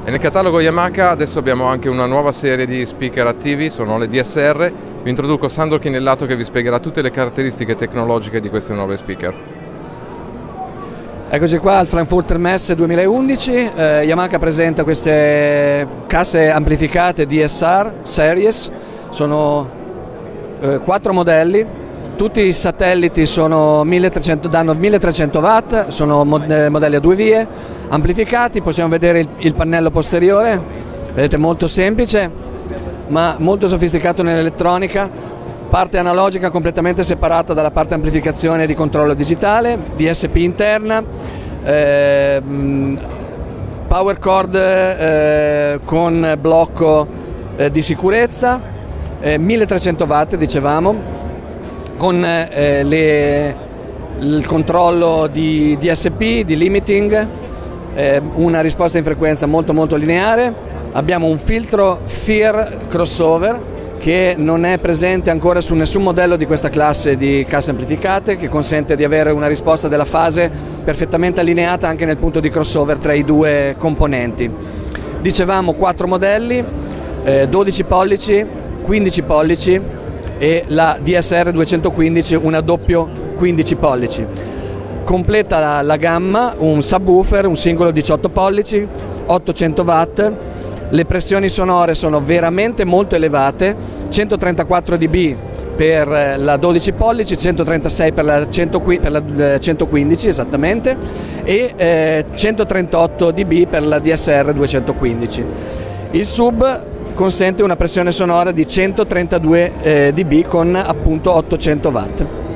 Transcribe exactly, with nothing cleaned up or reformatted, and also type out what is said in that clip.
E nel catalogo Yamaha adesso abbiamo anche una nuova serie di speaker attivi, sono le D S R. Vi introduco Sandro Chinellato che vi spiegherà tutte le caratteristiche tecnologiche di queste nuove speaker. Eccoci qua al Frankfurter Messe duemilaundici, eh, Yamaha presenta queste casse amplificate D S R Series, sono eh, quattro modelli, tutti i satelliti sono milletrecento, danno milletrecento watt, sono modelli a due vie, amplificati. Possiamo vedere il, il pannello posteriore, vedete, molto semplice ma molto sofisticato nell'elettronica. Parte analogica completamente separata dalla parte amplificazione e di controllo digitale, D S P interna, eh, power cord eh, con blocco eh, di sicurezza, eh, milletrecento watt dicevamo, con eh, le, il controllo di D S P, di limiting, eh, una risposta in frequenza molto molto lineare. Abbiamo un filtro F I R crossover che non è presente ancora su nessun modello di questa classe di casse amplificate, che consente di avere una risposta della fase perfettamente allineata anche nel punto di crossover tra i due componenti. Dicevamo quattro modelli, eh, dodici pollici, quindici pollici e la D S R duecentoquindici, una doppio quindici pollici. Completa la, la gamma un subwoofer, un singolo diciotto pollici, ottocento watt. Le pressioni sonore sono veramente molto elevate, centotrentaquattro decibel per la dodici pollici, centotrentasei per la, cento, per la centoquindici esattamente, e eh, centotrentotto decibel per la D S R duecentoquindici. Il sub consente una pressione sonora di centotrentadue eh, decibel con appunto ottocento watt.